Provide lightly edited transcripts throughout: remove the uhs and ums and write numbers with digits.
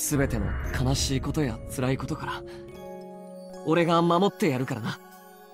全ての悲しいことや辛いことから俺が守ってやるからな。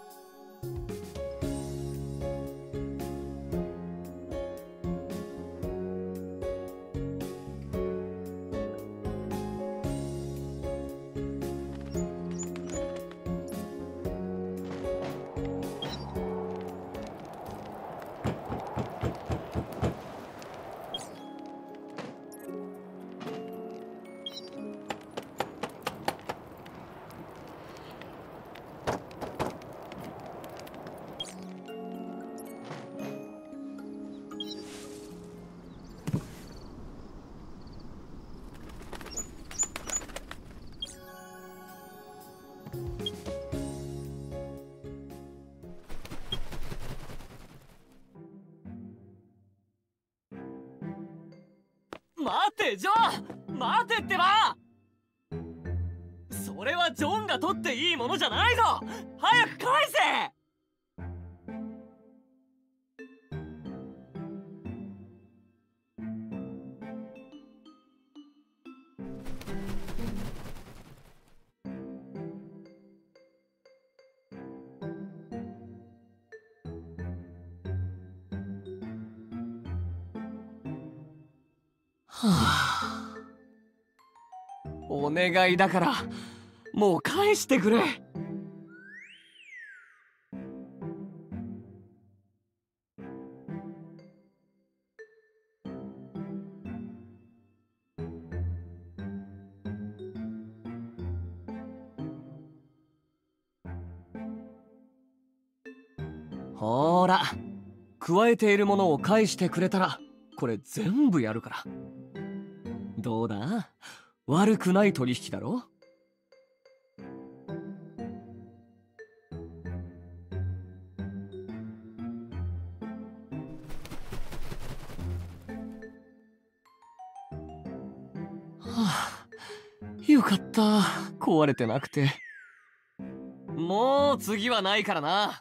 待てジョン、待てってば。それはジョンが取っていいものじゃないぞ。早く返せ。はあ、お願いだからもう返してくれ。ほーら、加えているものを返してくれたらこれ全部やるから。どうだ、悪くない取引だろ。はあ、よかった、壊れてなくて。もう次はないからな。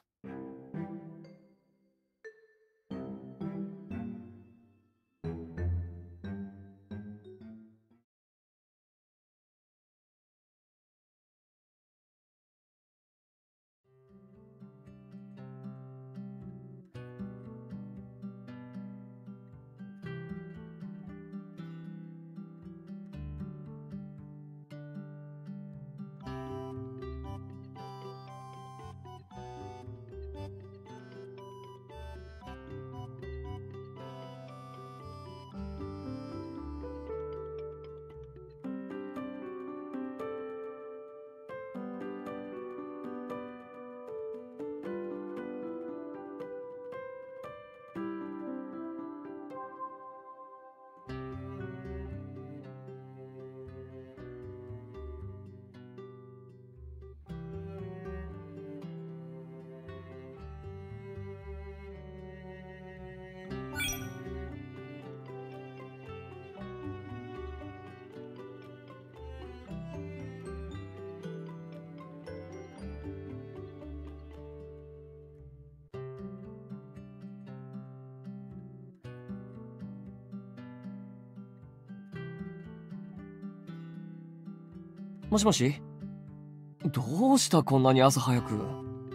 もしもし、どうしたこんなに朝早く。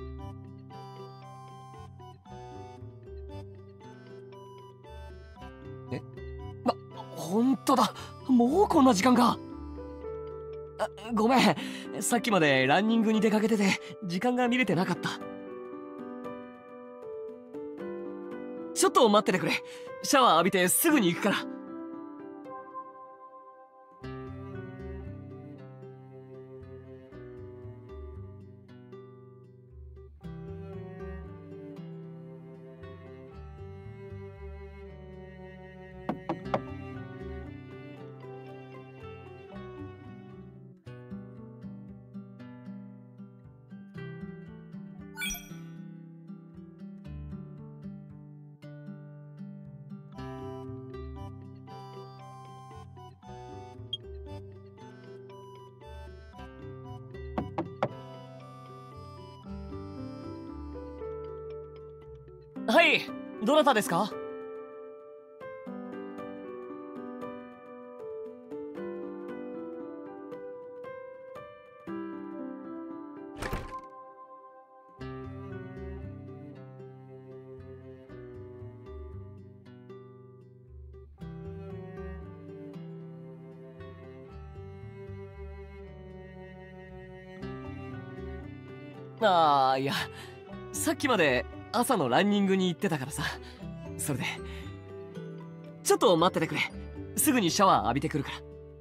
え、本当だ、もうこんな時間か。ごめん、さっきまでランニングに出かけてて時間が見れてなかった。ちょっと待っててくれ。シャワー浴びてすぐに行くから。はい、どなたですか？ ああ、いや、さっきまで朝のランニングに行ってたからさ。それで、ちょっと待っててくれ。すぐにシャワー浴びてくるから。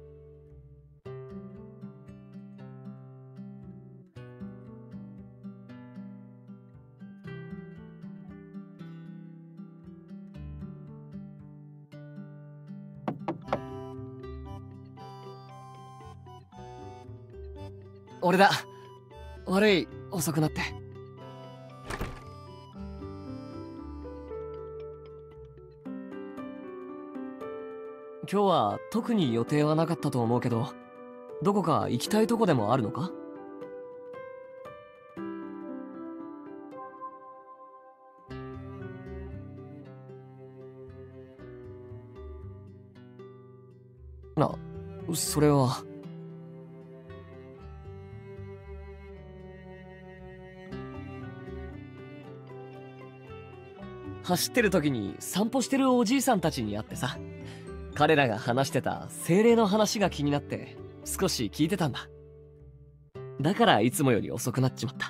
俺だ。悪い、遅くなって。今日は特に予定はなかったと思うけど、どこか行きたいとこでもあるのか？それは。走ってる時に散歩してるおじいさんたちに会ってさ、彼らが話してた精霊の話が気になって少し聞いてたんだ。だからいつもより遅くなっちまった。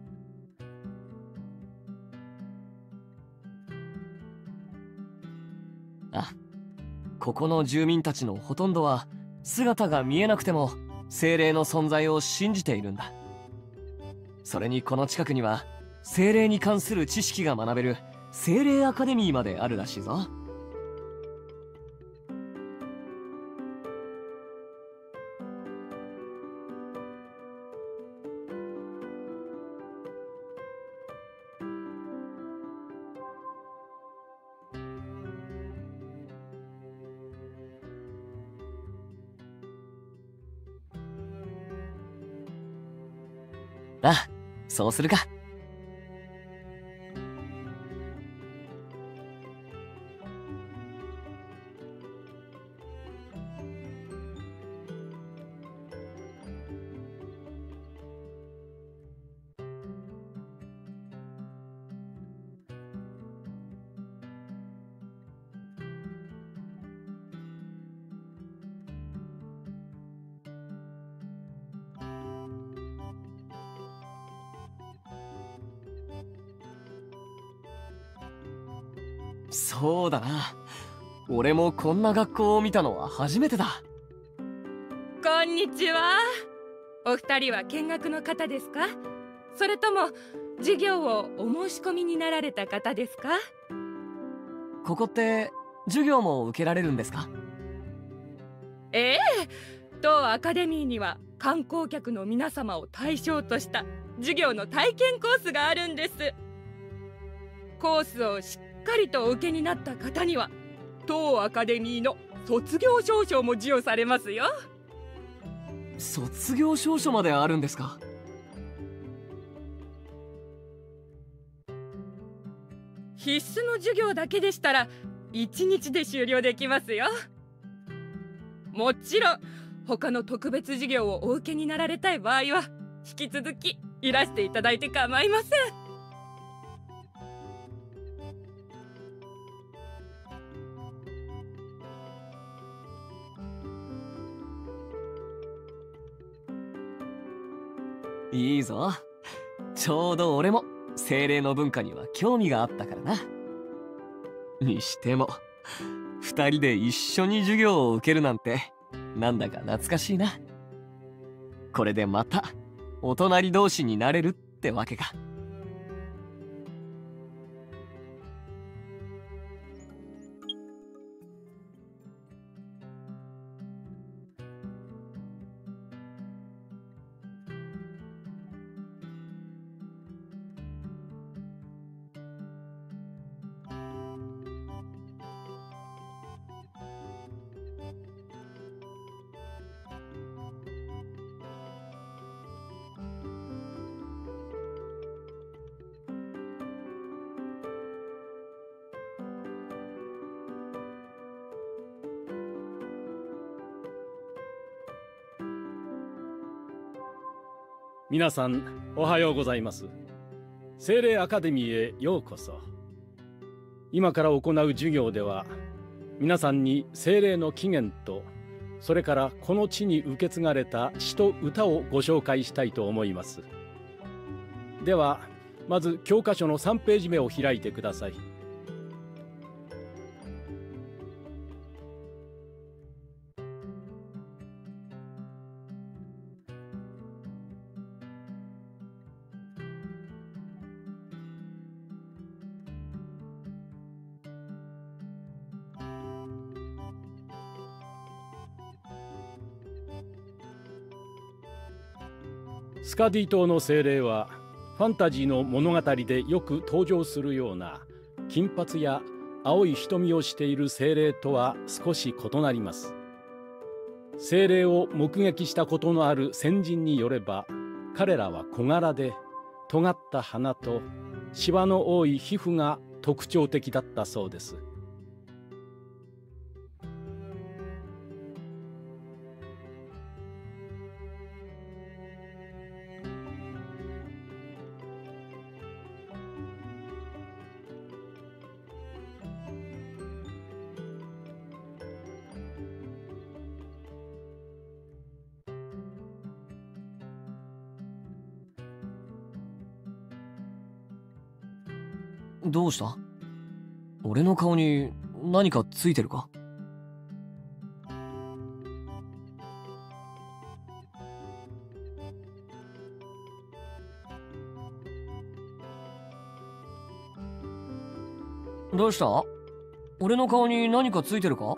あ、ここの住民たちのほとんどは姿が見えなくても精霊の存在を信じているんだ。それにこの近くには精霊に関する知識が学べる精霊アカデミーまであるらしいぞ。ああ、そうするか。そうだな。俺もこんな学校を見たのは初めてだ。 こんにちは。お二人は見学の方ですか？それとも授業をお申し込みになられた方ですか？ ここって授業も受けられるんですか？ ええ、当アカデミーには観光客の皆様を対象とした授業の体験コースがあるんです。コースをしっかりとお受けになった方には当アカデミーの卒業証書も授与されますよ。 卒業証書まであるんですか？ 必須の授業だけでしたら1日で終了できますよ。もちろん他の特別授業をお受けになられたい場合は引き続きいらしていただいて構いません。 いいぞ。ちょうど俺も精霊の文化には興味があったからな。にしても2人で一緒に授業を受けるなんてなんだか懐かしいな。これでまたお隣同士になれるってわけか。 皆さんおはようございます。精霊アカデミーへようこそ。今から行う授業では皆さんに精霊の起源とそれからこの地に受け継がれた詩と歌をご紹介したいと思います。 ではまず教科書の3ページ目を開いてください。スカディ島の精霊はファンタジーの物語でよく登場するような金髪や青い瞳をしている精霊とは少し異なります。精霊を目撃したことのある先人によれば、彼らは小柄で尖った鼻とシワの多い皮膚が特徴的だったそうです。 どうした？俺の顔に何かついてるか？どうした？俺の顔に何かついてるか？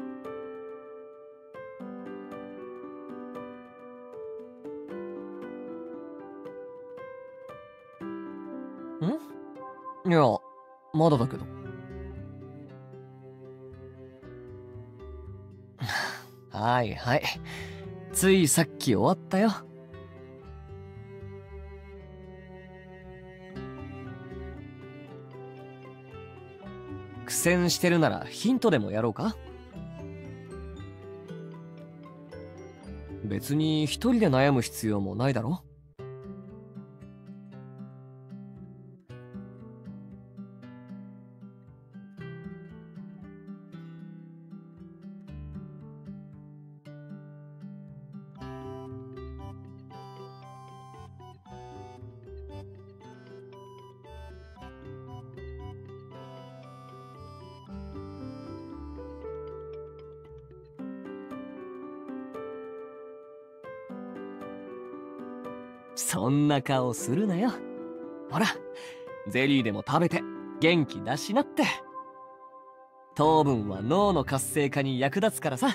いや、まだだけど。はいはい。ついさっき終わったよ。苦戦してるならヒントでもやろうか？別に一人で悩む必要もないだろ？そんな顔するなよ。ほら、ゼリーでも食べて元気出しなって。糖分は脳の活性化に役立つからさ。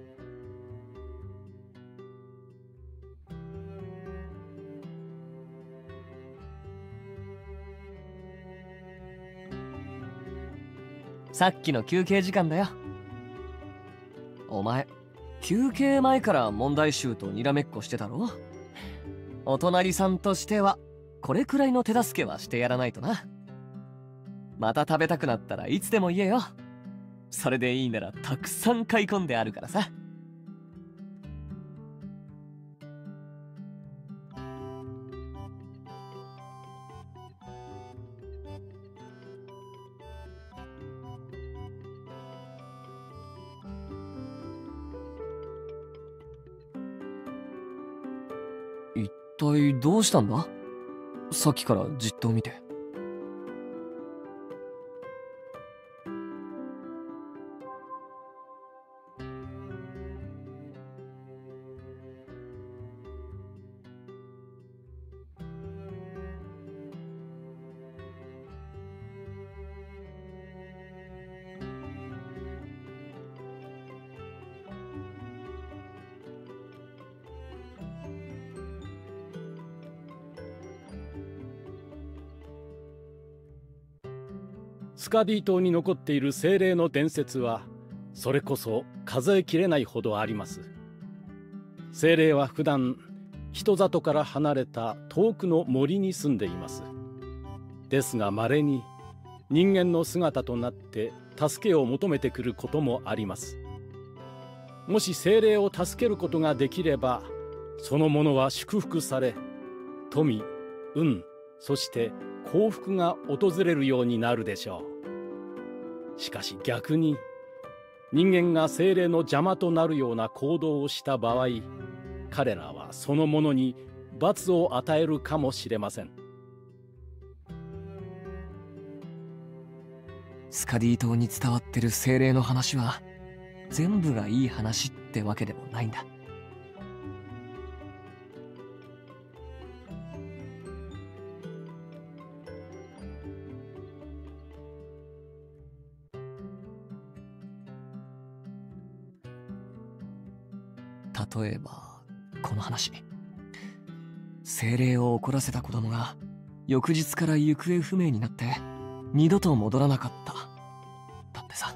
さっきの休憩時間だよ。お前、休憩前から問題集とにらめっこしてたろ？お隣さんとしてはこれくらいの手助けはしてやらないとな。また食べたくなったらいつでも言えよ。それでいいならたくさん買い込んであるからさ。一体どうしたんだ？さっきからじっと見て。 スカディ島に残っている精霊の伝説はそれこそ数えきれないほどあります。精霊は普段人里から離れた遠くの森に住んでいます。ですが稀に人間の姿となって助けを求めてくることもあります。もし精霊を助けることができれば、そのものは祝福され、富、運、そして幸福が訪れるようになるでしょう。しかし逆に人間が精霊の邪魔となるような行動をした場合、彼らはそのものに罰を与えるかもしれません。 スカディ島に伝わってる精霊の話は全部がいい話ってわけでもないんだ。例えばこの話、精霊を怒らせた子供が翌日から行方不明になって二度と戻らなかっただってさ。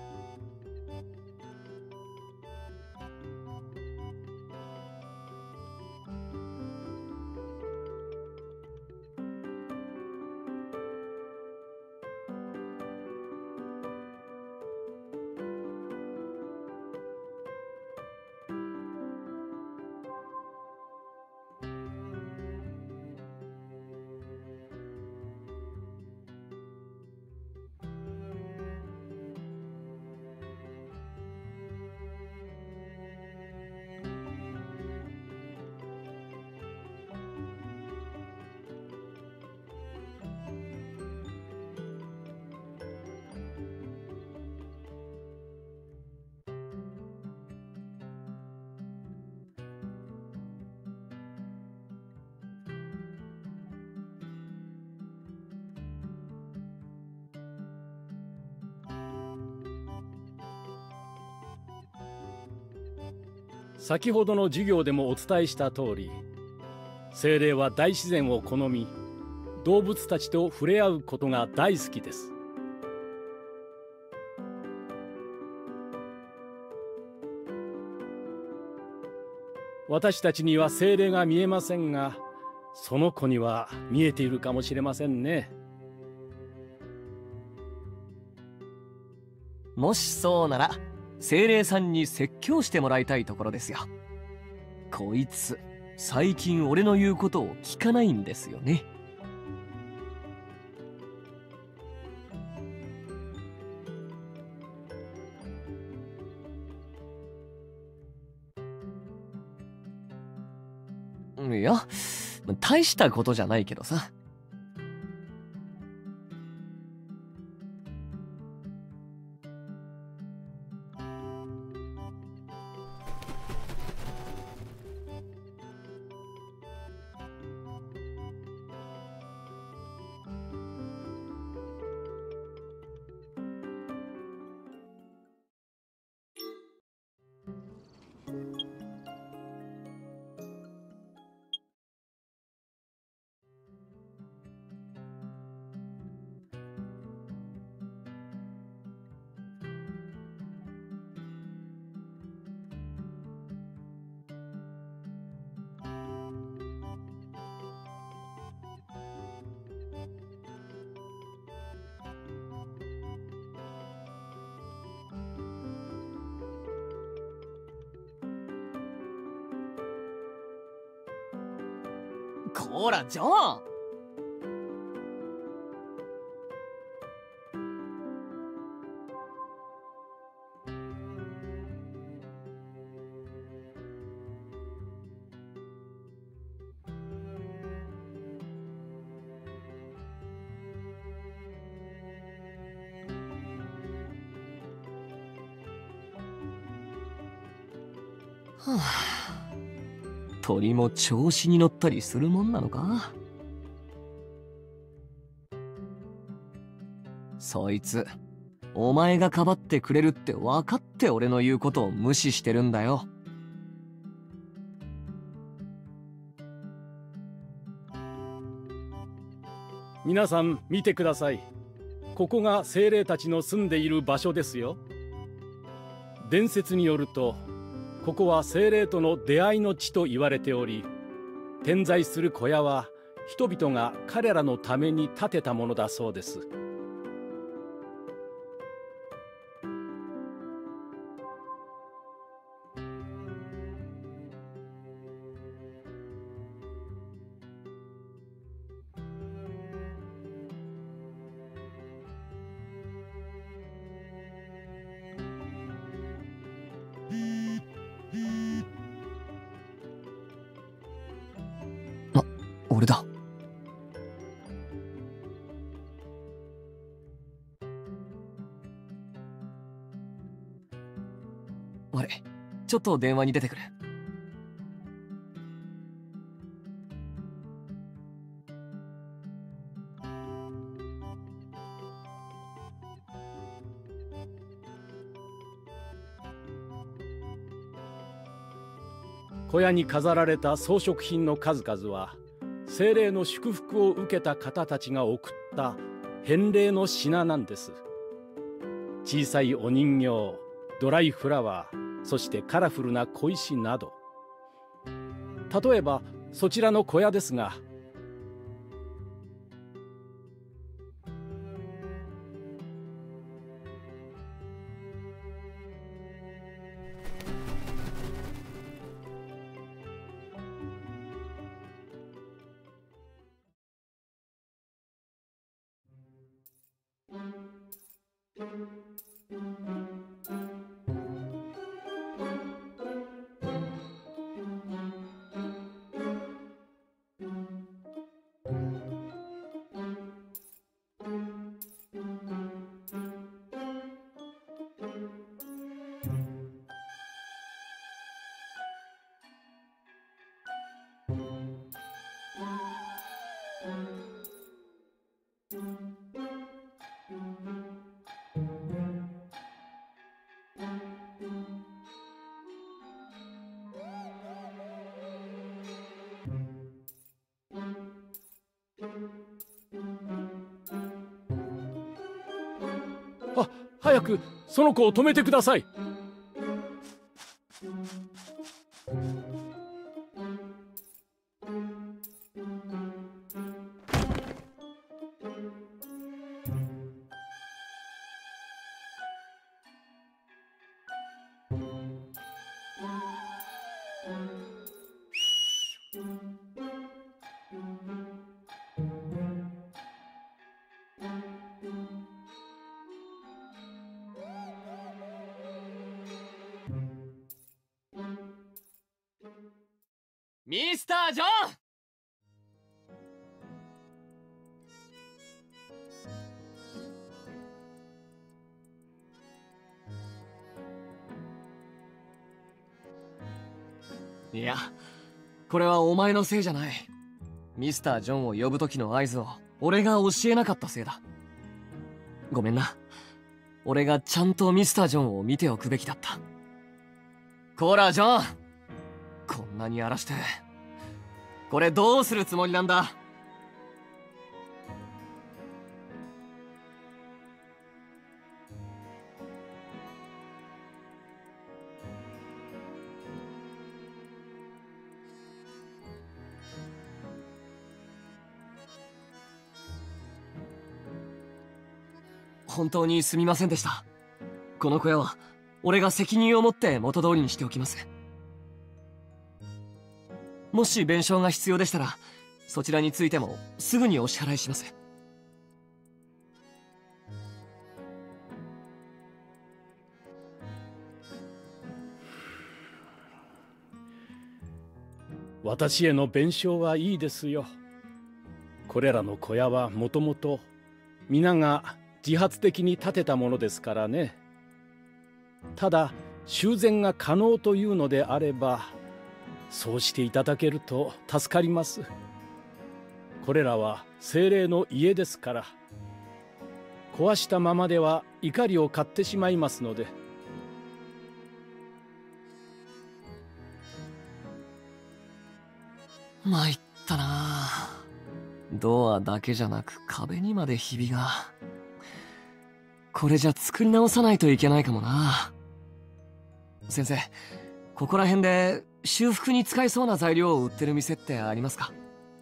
先ほどの授業でもお伝えした通り、精霊は大自然を好み、動物たちと触れ合うことが大好きです。私たちには精霊が見えませんが、その子には見えているかもしれませんね。 もしそうなら精霊さんに説教してもらいたいところですよ。こいつ最近俺の言うことを聞かないんですよね。いや、大したことじゃないけどさ。こらジョン、はあ、鳥も調子に乗ったりするもんなのか。そいつお前がかばってくれるって分かって俺の言うことを無視してるんだよ。 皆さん見てください。ここが精霊たちの住んでいる場所ですよ。伝説によると、ここは精霊との出会いの地と言われており、点在する小屋は人々が彼らのために建てたものだそうです。 俺だ。 悪い、ちょっと電話に出てくる。 小屋に飾られた装飾品の数々は、精霊の祝福を受けた方たちが送った返礼の品なんです。小さいお人形、ドライフラワー、そしてカラフルな小石など。例えばそちらの小屋ですが、早くその子を止めてください。 ミスター・ジョン。いや、これはお前のせいじゃない。ミスター・ジョンを呼ぶ時の合図を俺が教えなかったせいだ。ごめんな。俺がちゃんとミスター・ジョンを見ておくべきだった。こらジョン、こんなに荒らしてこれどうするつもりなんだ。本当にすみませんでした。この小屋は俺が責任を持って元通りにしておきます。もし弁償が必要でしたらそちらについてもすぐにお支払いします。 私への弁償はいいですよ。これらの小屋はもともと皆が自発的に建てたものですからね。ただ修繕が可能というのであればそうしていただけると助かります。これらは精霊の家ですから、壊したままでは怒りを買ってしまいますので。 参ったな。ドアだけじゃなく壁にまでひびが。これじゃ作り直さないといけないかもな。先生、ここら辺で修復に使えそうな材料を売ってる店ってありますか？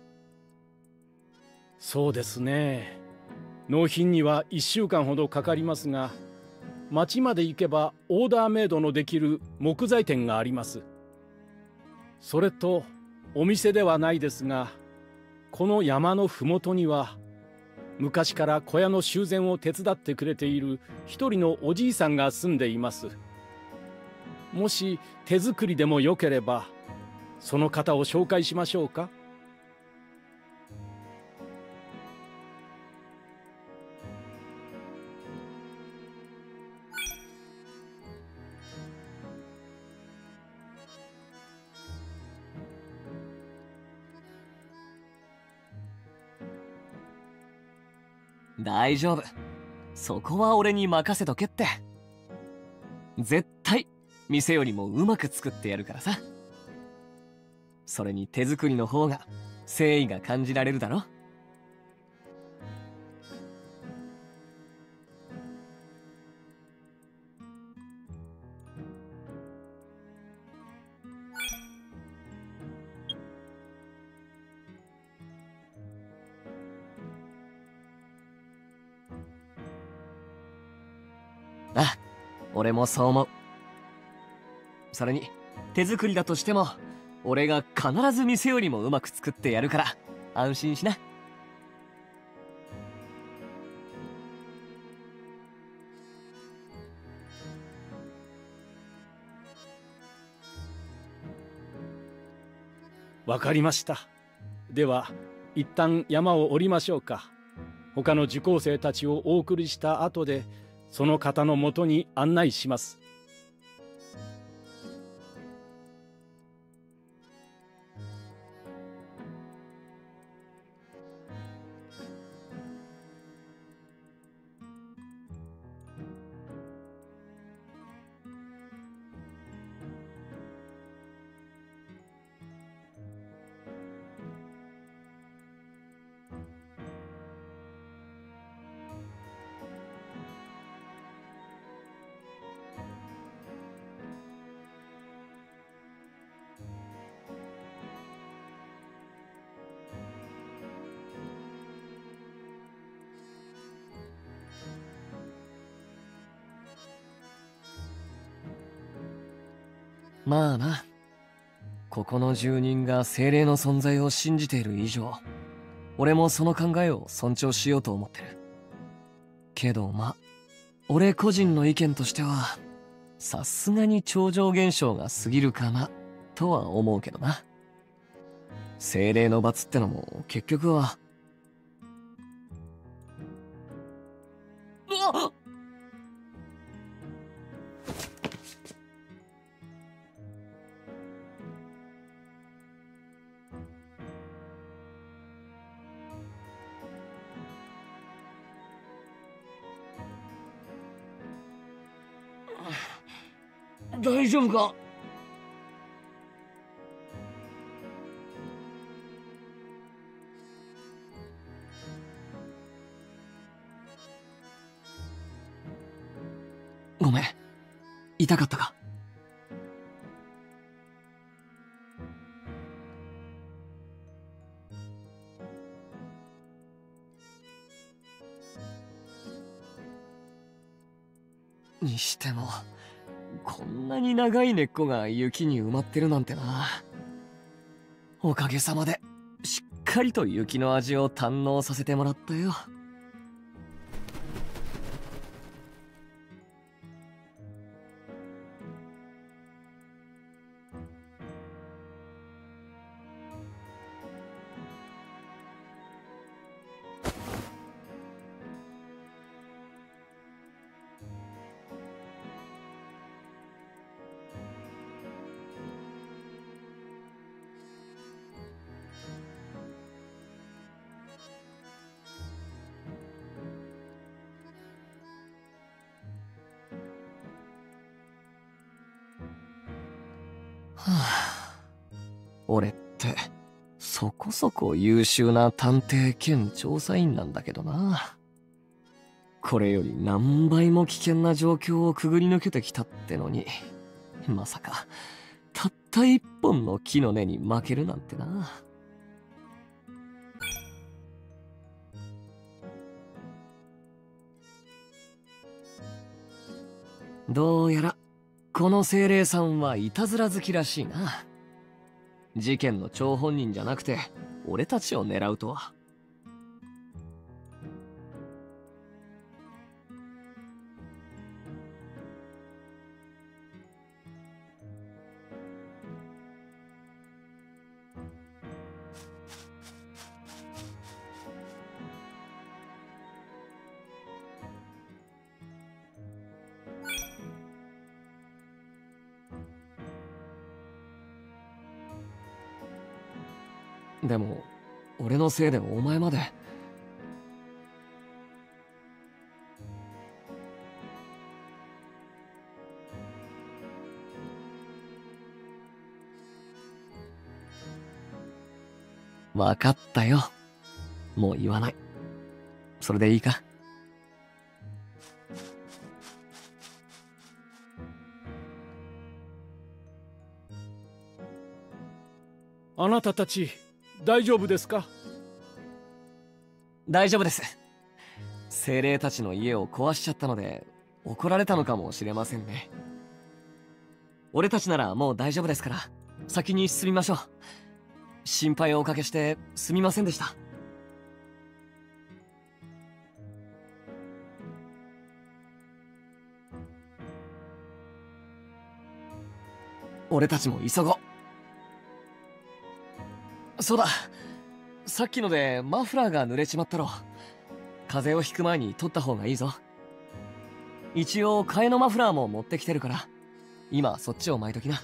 そうですね。納品には1週間ほどかかりますが、町まで行けばオーダーメイドのできる木材店があります。それとお店ではないですが、この山のふもとには昔から小屋の修繕を手伝ってくれている一人のおじいさんが住んでいます。もし手作りでもよければその方を紹介しましょうか？ 大丈夫。そこは俺に任せとけって。絶対店よりもうまく作ってやるからさ。それに手作りの方が誠意が感じられるだろ。あ、俺もそう思う。それに手作りだとしても俺が必ず店よりもうまく作ってやるから安心しな。 わかりました。では一旦山を降りましょうか。他の受講生たちをお送りした後でその方のもとに案内します。 まあな、ここの住人が精霊の存在を信じている以上、俺もその考えを尊重しようと思ってる。けどまあ、俺個人の意見としては、さすがに超常現象が過ぎるかな、とは思うけどな。精霊の罰ってのも結局は、うわっ！大丈夫か？ごめん、痛かったか？にしてもこんなに長い根っこが雪に埋まってるなんてな。おかげさまでしっかりと雪の味を堪能させてもらったよ。はあ、俺ってそこそこ優秀な探偵兼調査員なんだけどな。これより何倍も危険な状況をくぐり抜けてきたってのに、まさかたった一本の木の根に負けるなんてな。どうやらこの精霊さんはいたずら好きらしいな。事件の張本人じゃなくて俺たちを狙うとは。でも俺のせいでお前まで。 わかったよ。もう言わない。それでいいか？ あなたたち大丈夫ですか？ 大丈夫です。精霊たちの家を壊しちゃったので怒られたのかもしれませんね。俺たちならもう大丈夫ですから先に進みましょう。心配をおかけしてすみませんでした。俺たちも急ごう。そうだ、さっきのでマフラーが濡れちまったろ。風邪をひく前に取った方がいいぞ。一応替えのマフラーも持ってきてるから今そっちを巻いときな。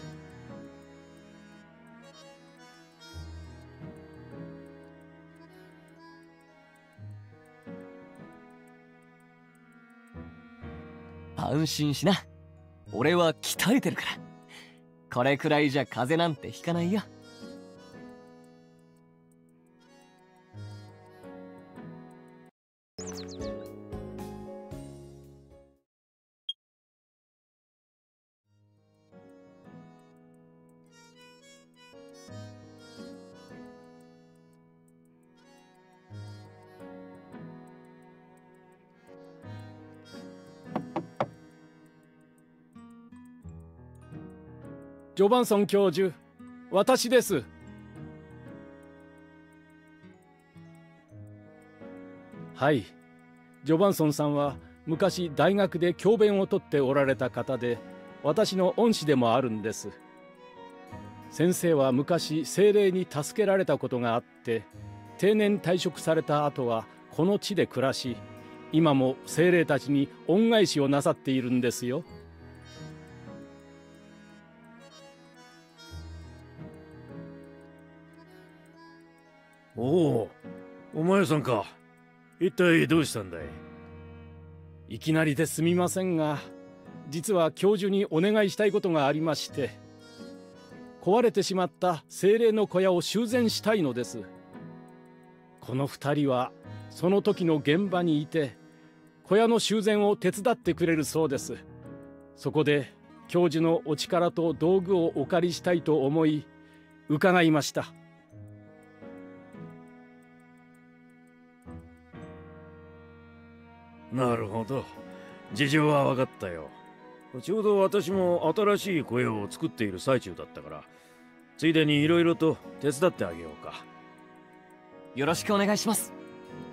安心しな。俺は鍛えてるから。これくらいじゃ風邪なんてひかないよ。 ジョバンソン教授、私です。はい、ジョバンソンさんは昔大学で教鞭をとっておられた方で、私の恩師でもあるんです。先生は昔精霊に助けられたことがあって定年退職された後はこの地で暮らし、今も精霊たちに恩返しをなさっているんですよ。 おお、お前さんか。一体どうしたんだい？ いきなりですみませんが、実は教授にお願いしたいことがありまして、壊れてしまった精霊の小屋を修繕したいのです。この2人はその時の現場にいて小屋の修繕を手伝ってくれるそうです。そこで教授のお力と道具をお借りしたいと思い伺いました。 なるほど、事情は分かったよ。ちょうど私も新しい小屋を作っている最中だったから、ついでにいろいろと手伝ってあげようか。 よろしくお願いします。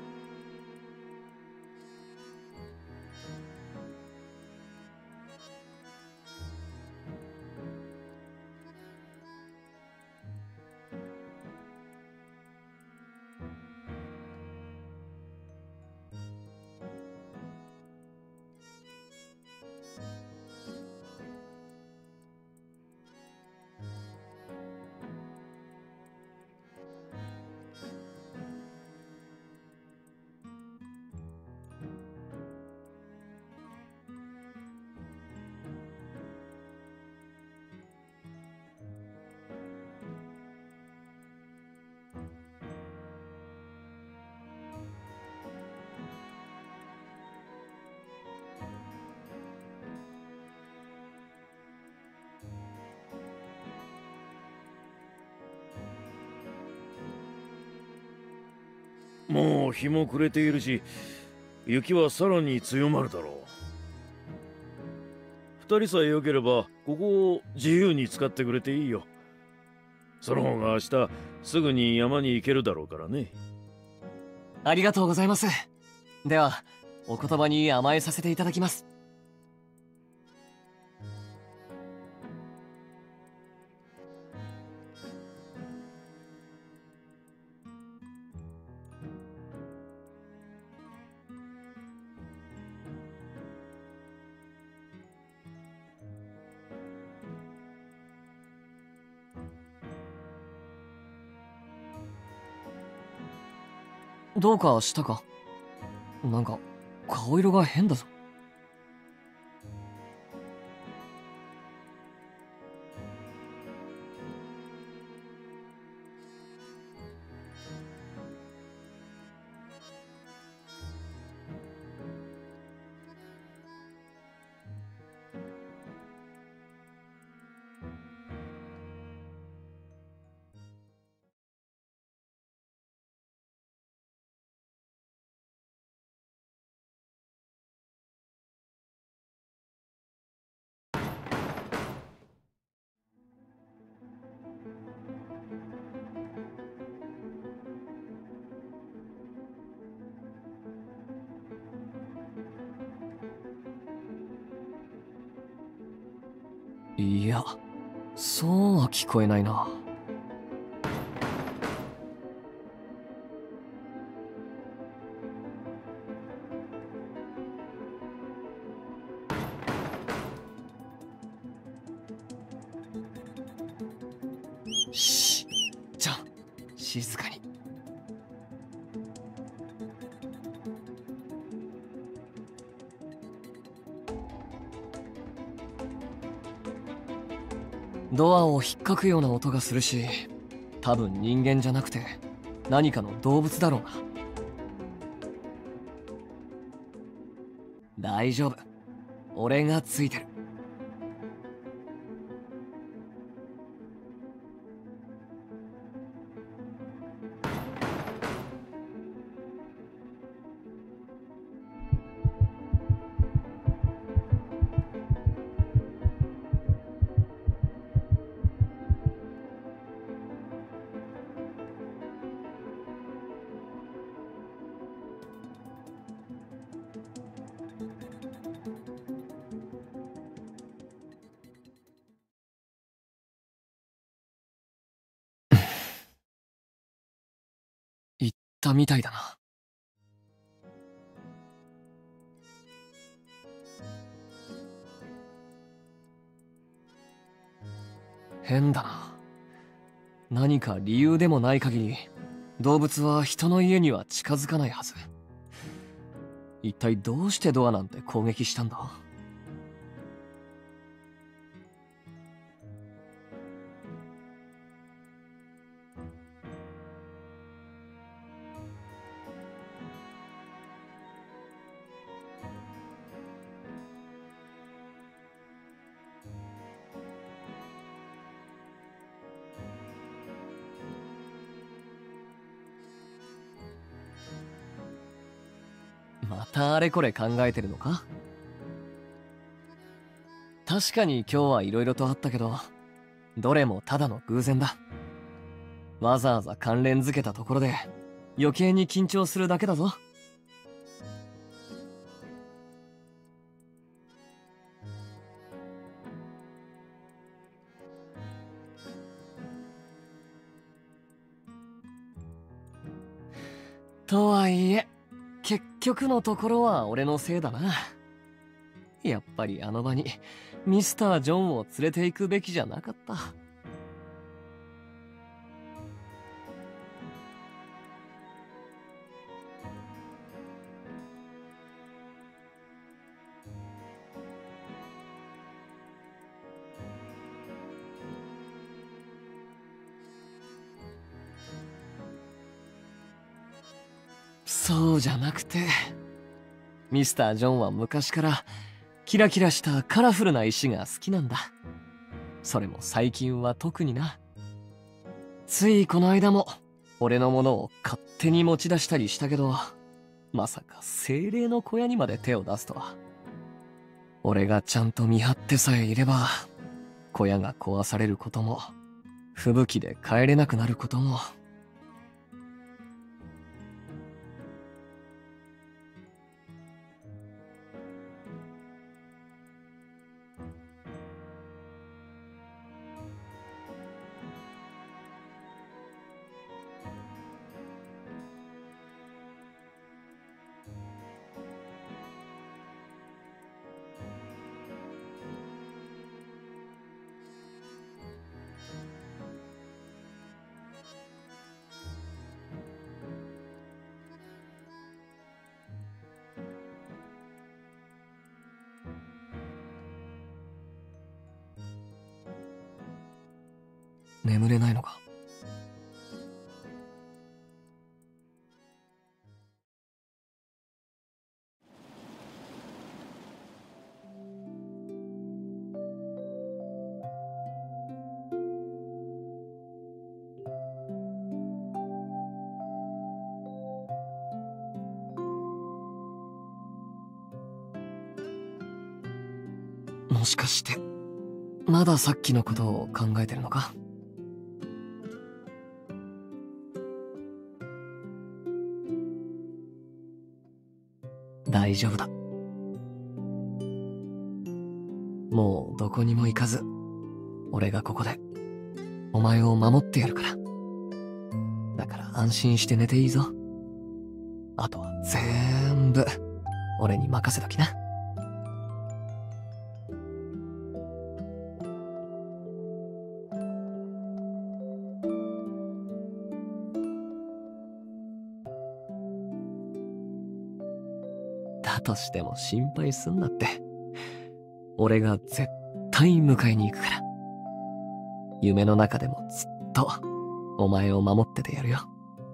もう日も暮れているし、雪はさらに強まるだろう。二人さえ良ければここを自由に使ってくれていいよ。その方が明日すぐに山に行けるだろうからね。 ありがとうございます。ではお言葉に甘えさせていただきます。どうかしたか？なんか顔色が変だぞ。 いや、そうは聞こえないな。じゃあ静かに。ドアを引っかくような音がするし、多分人間じゃなくて何かの動物だろうな。大丈夫、俺がついてる。行ったみたいだな。変だな。何か理由でもない限り、動物は人の家には近づかないはず。一体どうしてドアなんて攻撃したんだ？またあれこれ考えてるのか？確かに今日はいろいろとあったけど、どれもただの偶然だ。わざわざ関連づけたところで余計に緊張するだけだぞ。とはいえ、結局のところは俺のせいだな。やっぱりあの場にミスター・ジョンを連れて行くべきじゃなかった。そうじゃなくて、ミスター・ジョンは昔からキラキラしたカラフルな石が好きなんだ。それも最近は特にな。ついこの間も俺のものを勝手に持ち出したりしたけど、まさか精霊の小屋にまで手を出すとは。俺がちゃんと見張ってさえいれば、小屋が壊されることも、吹雪で帰れなくなることも。眠れないのか？もしかしてまださっきのことを考えてるのか？大丈夫だ。もうどこにも行かず俺がここでお前を守ってやるから。だから安心して寝ていいぞ。あとは全部俺に任せときな。だとしても心配すんなって。俺が絶対迎えに行くから。夢の中でもずっとお前を守っててやるよ。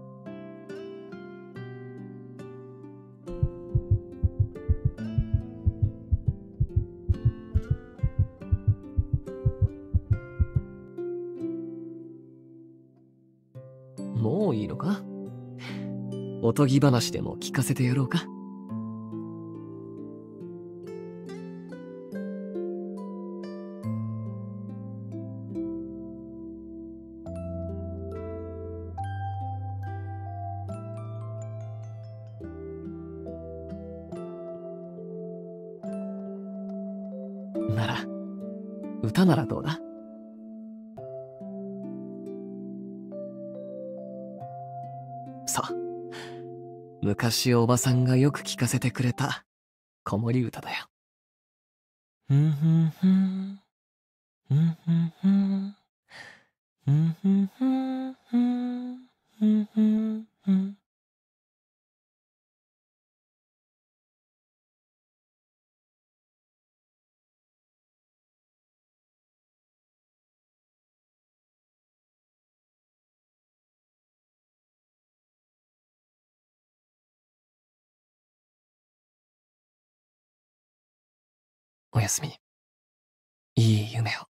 もういいのか？おとぎ話でも聞かせてやろうか？なら、歌ならどうだ？そう。昔おばさんがよく聞かせてくれた子守歌だよ。ふんふんふん。ふんふんふん。ふんふんふん。ふんふんふん。おやすみ。いい夢を。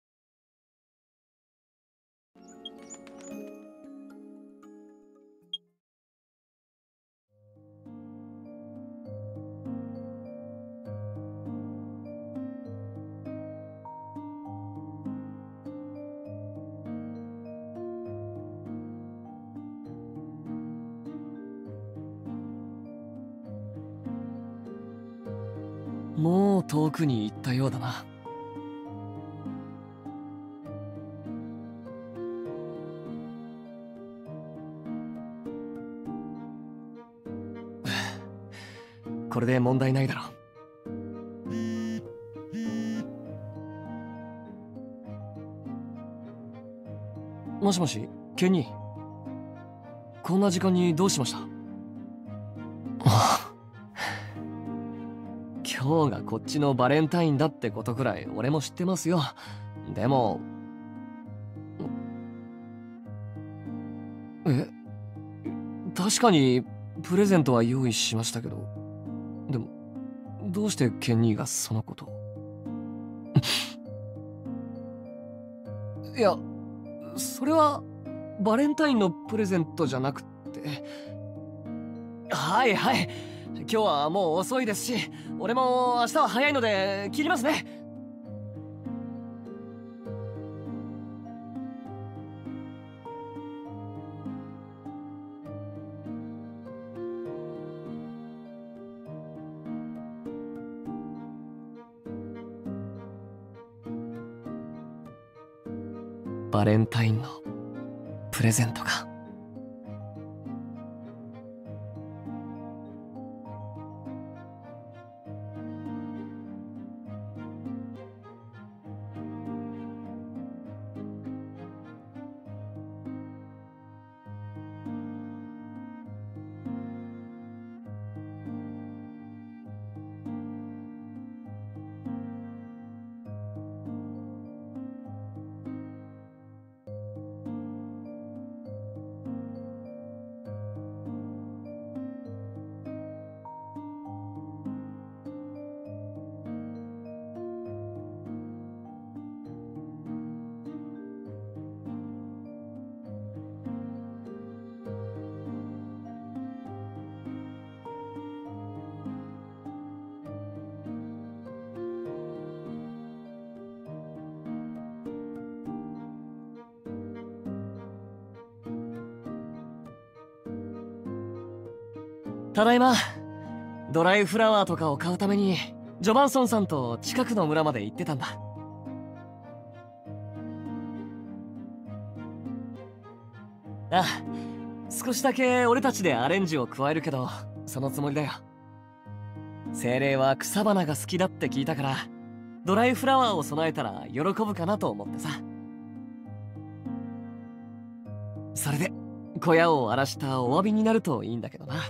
もう遠くに行ったようだな。これで問題ないだろう。もしもし、ケニー。こんな時間にどうしました？今日がこっちのバレンタインだってことくらい俺も知ってますよ。でも、確かにプレゼントは用意しましたけど、でもどうしてケニーがそのことを？いや、それはバレンタインのプレゼントじゃなくて。はいはい、今日はもう遅いですし、俺も明日は早いので切りますね。バレンタインのプレゼントか。ただいま。ドライフラワーとかを買うためにジョバンソンさんと近くの村まで行ってたんだ。 あ、少しだけ俺たちでアレンジを加えるけど、そのつもりだよ。精霊は草花が好きだって聞いたから、ドライフラワーを備えたら喜ぶかなと思ってさ。それで小屋を荒らしたお詫びになるといいんだけどな。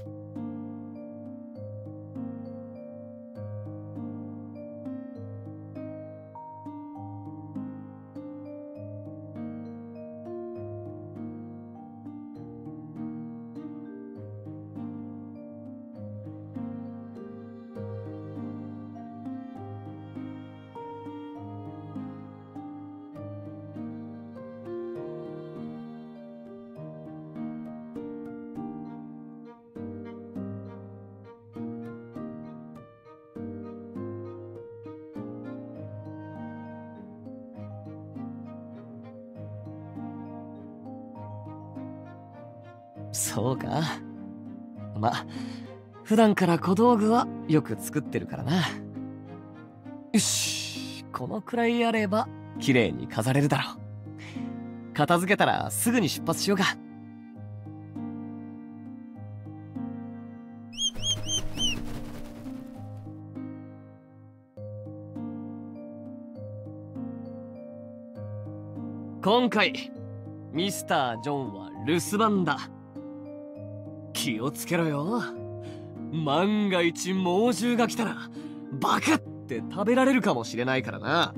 そうか。ま、普段から小道具はよく作ってるからな。よし、このくらいあれば綺麗に飾れるだろう。片付けたらすぐに出発しようか。今回ミスター・ジョンは留守番だ。気をつけろよ。万が一猛獣が来たらバクって食べられるかもしれないからな。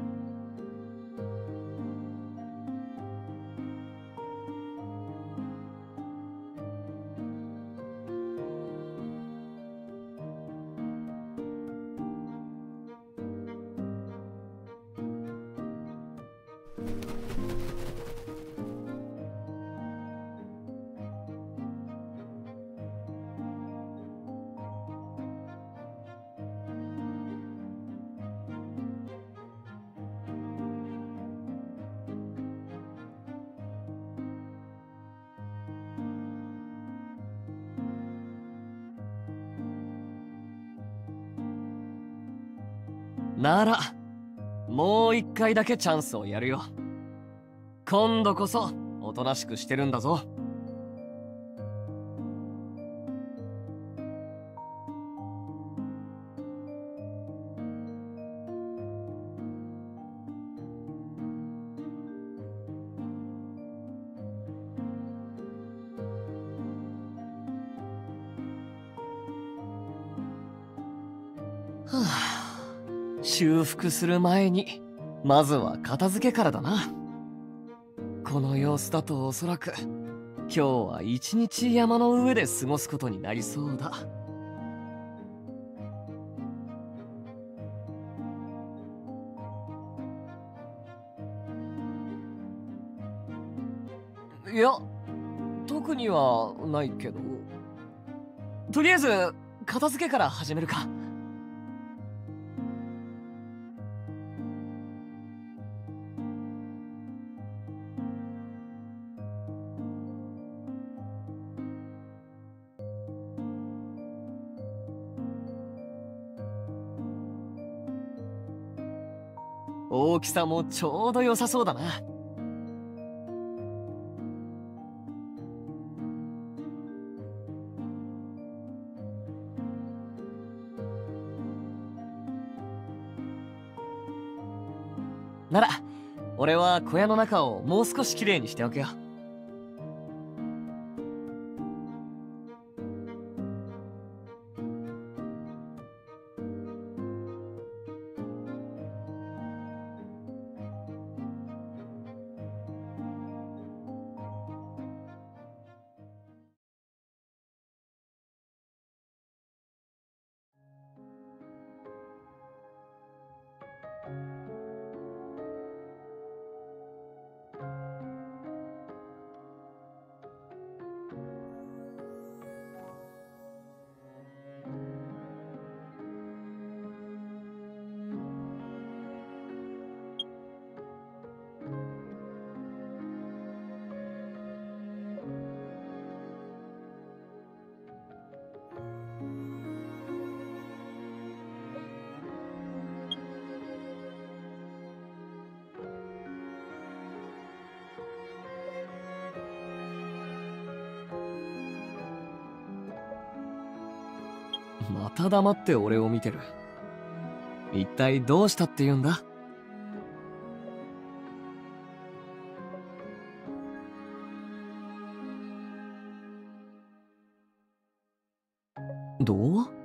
ならもう一回だけチャンスをやるよ。今度こそおとなしくしてるんだぞ。はあ、修復する前にまずは片付けからだな。この様子だとおそらく今日は一日山の上で過ごすことになりそうだ。いや、特にはないけど。とりあえず片付けから始めるか。大きさもちょうど良さそうだな。なら俺は小屋の中をもう少しきれいにしておくよ。 また黙って俺を見てる。一体どうしたって言うんだ？童話？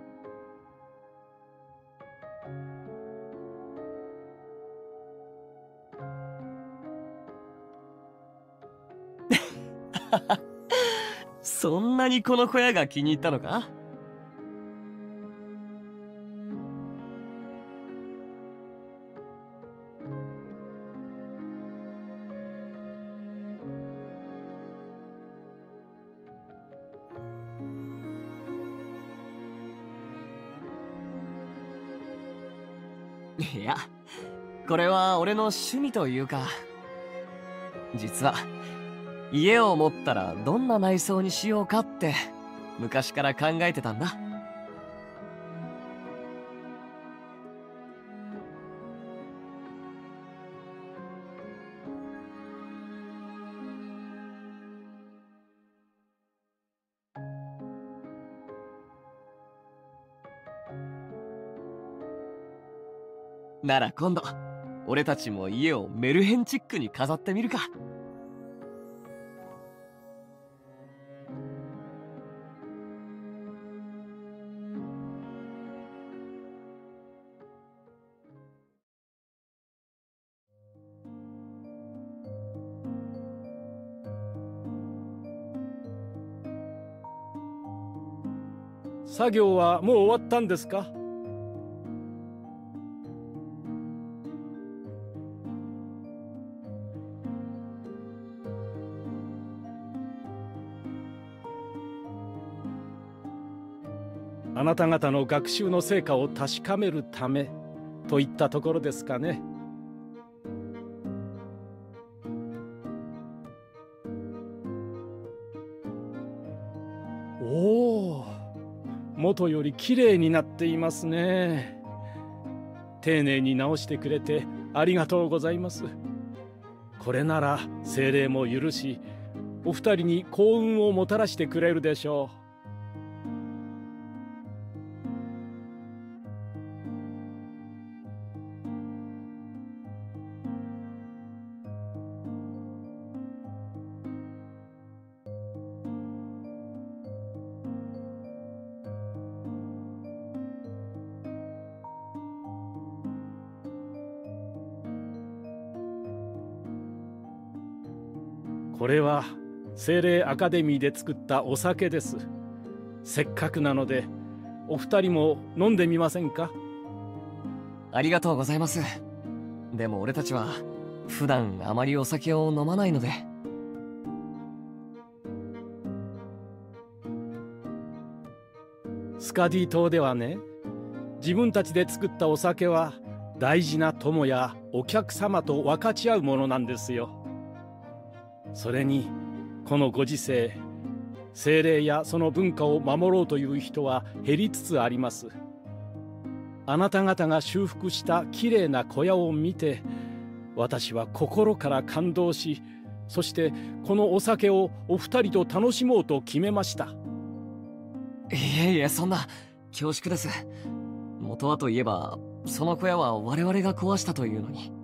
そんなにこの小屋が気に入ったのか？いや、これは俺の趣味というか、実は家を持ったらどんな内装にしようかって昔から考えてたんだ。なら今度俺たちも家をメルヘンチックに飾ってみるか。 作業はもう終わったんですか？あなた方の学習の成果を確かめるためといったところですかね。おお、元より綺麗になっていますね。丁寧に直してくれてありがとうございます。これなら精霊も許し、お二人に幸運をもたらしてくれるでしょう。これは精霊アカデミーで作ったお酒です。せっかくなのでお二人も飲んでみませんか？ ありがとうございます。でも俺たちは普段あまりお酒を飲まないので。 スカディ島ではね、自分たちで作ったお酒は大事な友やお客様と分かち合うものなんですよ。それにこのご時世、精霊やその文化を守ろうという人は減りつつあります。あなた方が修復したきれいな小屋を見て、私は心から感動し、そしてこのお酒をお二人と楽しもうと決めました。 いえいえ、そんな恐縮です。元はといえばその小屋は我々が壊したというのに。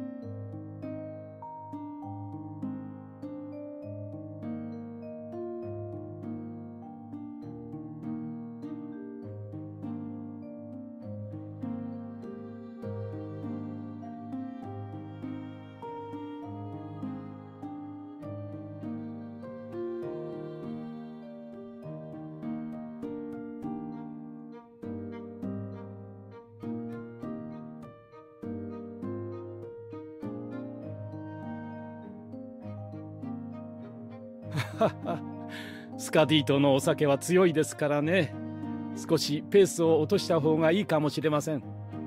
スカディ島のお酒は強いですからね。少しペースを落とした方がいいかもしれません。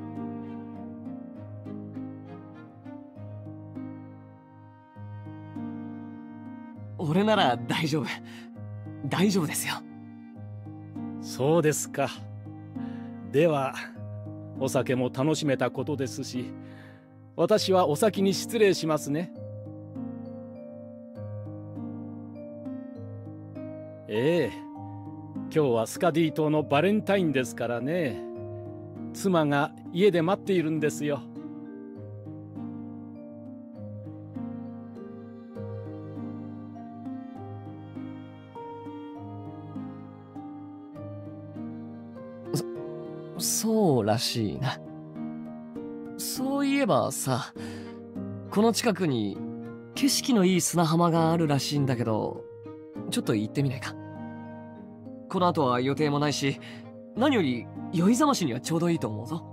俺なら大丈夫。大丈夫ですよ。 そうですか。ではお酒も楽しめたことですし、私はお先に失礼しますね。ええ、 今日はスカディ島のバレンタインですからね。妻が家で待っているんですよ。 そうらしいな。そういえばさ、この近くに景色のいい砂浜があるらしいんだけど、ちょっと行ってみないか。この後は予定もないし、何より酔いざましにはちょうどいいと思うぞ。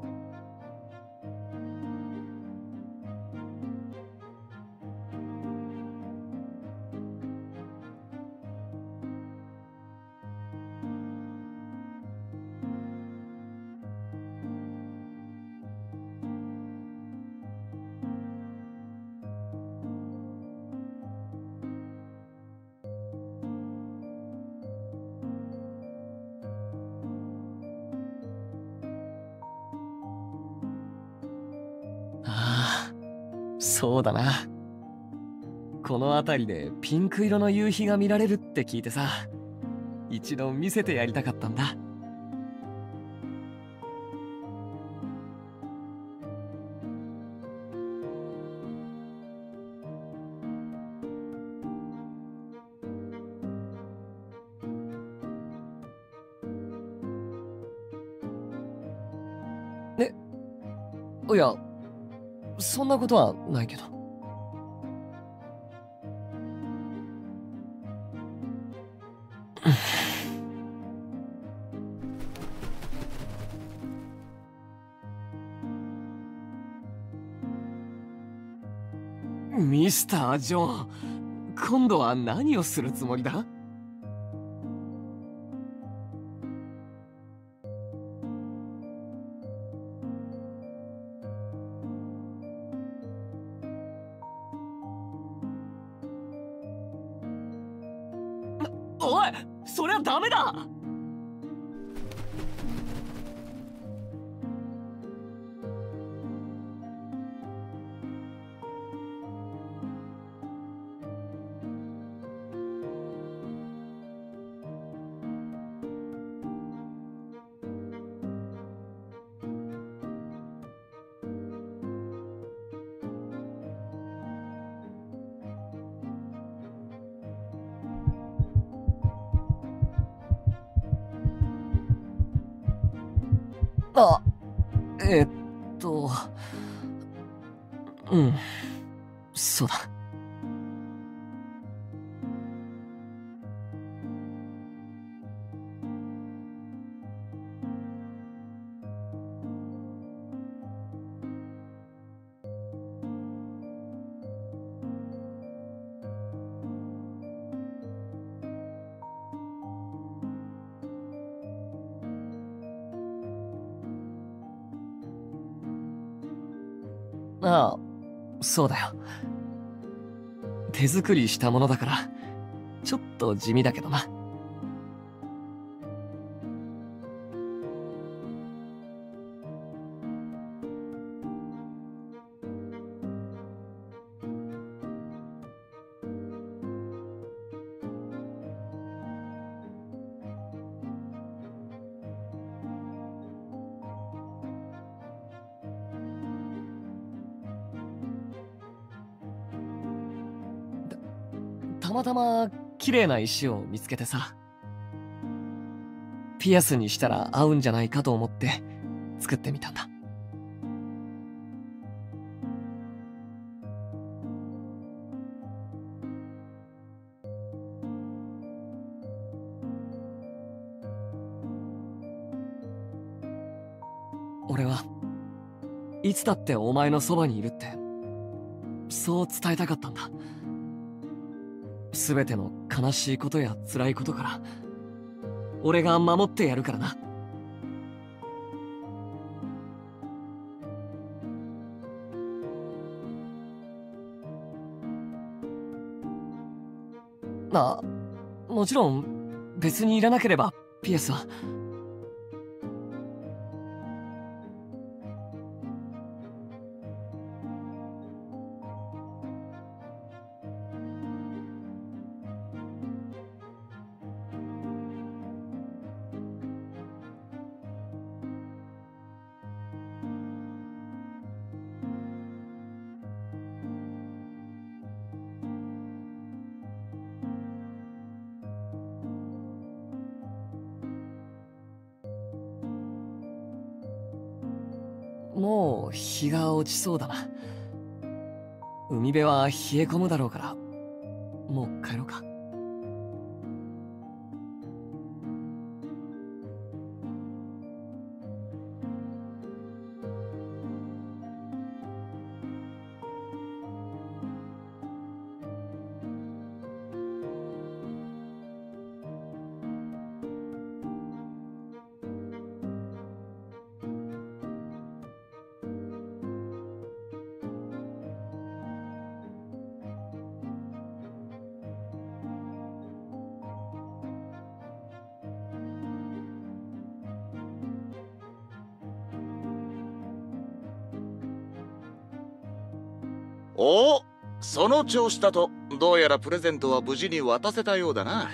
ああ、そうだな。この辺りでピンク色の夕日が見られるって聞いてさ、一度見せてやりたかったんだ。え、いや、そんなことはないけど。ミスター・ジョン、今度は何をするつもりだ？おい、そりゃダメだ！あ、えっと、うん、そうだ。ああ、そうだよ。手作りしたものだから、ちょっと地味だけどな。たまたま綺麗な石を見つけてさ、ピアスにしたら合うんじゃないかと思って作ってみたんだ。俺はいつだってお前のそばにいるって、そう伝えたかったんだ。すべての悲しいことや辛いことから俺が守ってやるからな。あ、もちろん別にいらなければピアスは。 もう日が落ちそうだな。海辺は冷え込むだろうから、もう帰ろうか。 おお、その調子だとどうやらプレゼントは無事に渡せたようだな。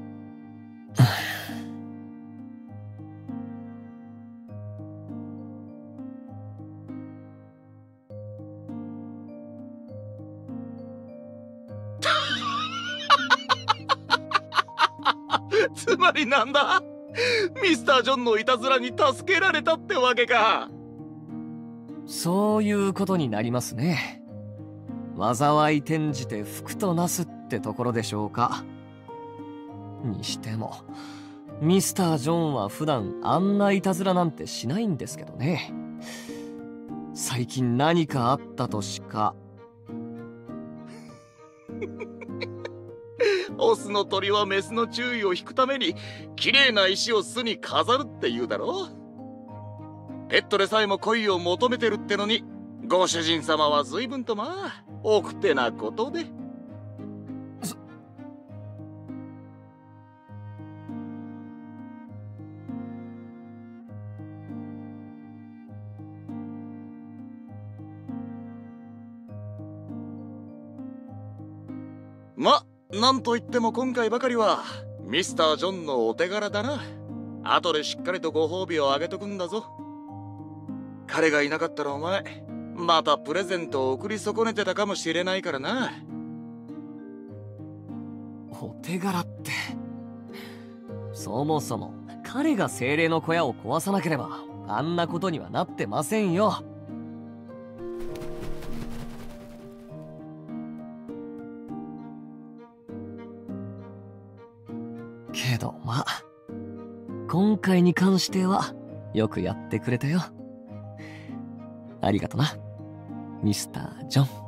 つまりなんだ、ミスター・ジョンのいたずらに助けられたってわけか。 そういうことになりますね。災い転じて福となすってところでしょうか。にしてもミスター・ジョンは普段あんないたずらなんてしないんですけどね。最近何かあったとしか。 オスの鳥はメスの注意を引くために綺麗な石を巣に飾るって言うだろ。ペットでさえも恋を求めてるってのに、ご主人様は随分とまあ奥手なことで。ま、なんといっても今回ばかりはミスター・ジョンのお手柄だな。後でしっかりとご褒美をあげとくんだぞ。彼がいなかったらお前またプレゼントを送り損ねてたかもしれないからな。 お手柄って、そもそも彼が精霊の小屋を壊さなければあんなことにはなってませんよ。けどまあ今回に関してはよくやってくれたよ。ありがとな、ミスター・ジョン。